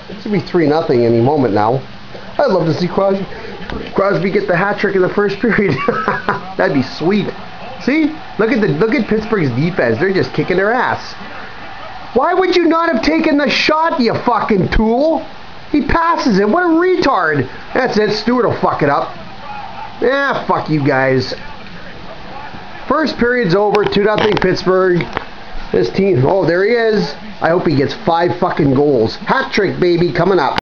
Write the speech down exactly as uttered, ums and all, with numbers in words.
This will be three nothing any moment now. I'd love to see Crosby, Crosby get the hat trick in the first period. That'd be sweet. See? Look at the look at Pittsburgh's defense. They're just kicking their ass. Why would you not have taken the shot, you fucking tool? He passes it. What a retard. That's it. Stewart will fuck it up. Ah, fuck you guys. First period's over. two nothing Pittsburgh. This team. Oh, there he is. I hope he gets five fucking goals. Hat trick, baby, coming up.